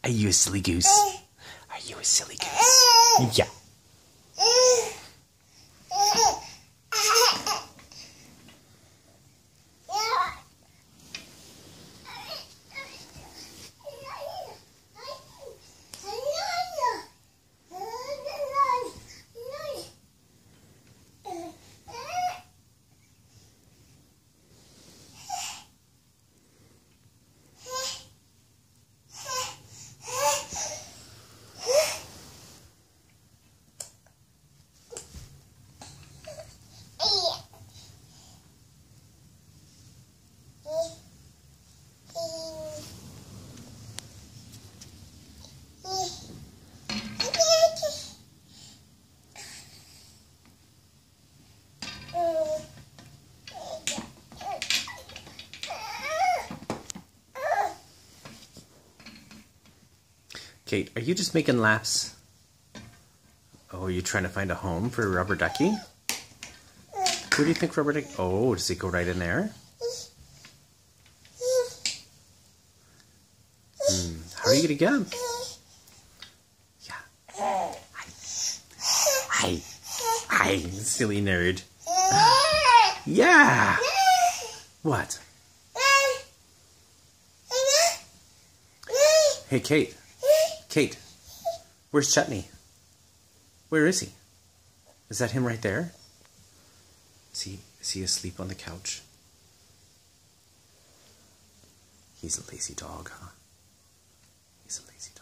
Are you a silly goose? Are you a silly goose? Yeah. Kate, are you just making laps? Oh, are you trying to find a home for Rubber Ducky? Who do you think Rubber Ducky... Oh, does he go right in there? How are you going to get him? Yeah. Hi. Hi, silly nerd. Yeah. What? Hey, Kate. Kate, where's Chutney? Where is he? Is that him right there? Is he asleep on the couch? He's a lazy dog, huh? He's a lazy dog.